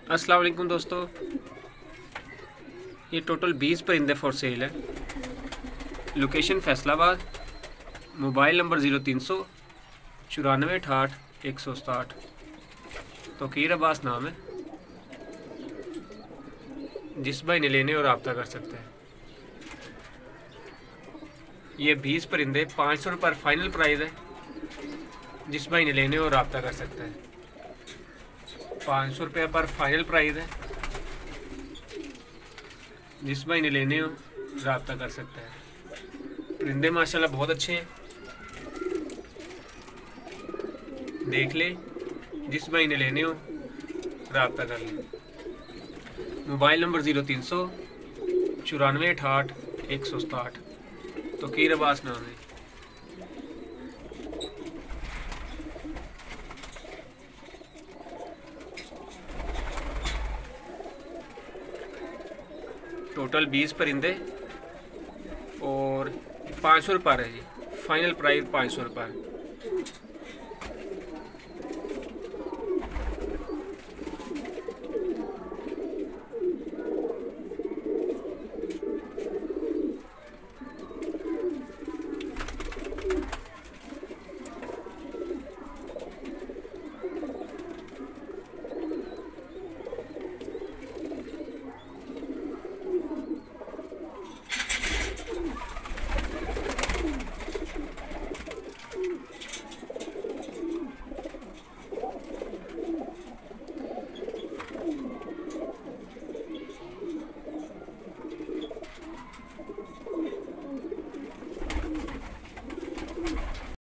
अस्सलाम वालेकुम दोस्तों, ये टोटल 20 परिंदे फॉर सेल है। Location Faisalabad, mobile number 0300 9468 167। Tauqeer Abbas नाम है। जिस भाई ने लेने और रब्ता कर सकते हैं। ये 20 परिंदे 500 रुपये फाइनल प्राइस है। जिस भाई ने लेने और रब्ता कर सकते हैं। 500 रुपये पर फाइनल प्राइस है। जिस भाई ने लेने हो रब्ता कर सकता है। परिंदे माशाल्लाह बहुत अच्छे हैं, देख ले। जिस भाई ने लेने हो रब्ता कर ले। Mobile number 0300 9468 167। तौकीर अब्बास नाम है। टोटल 20 परिंदे और 500 रुपये है जी। फाइनल प्राइस 500 रुपये।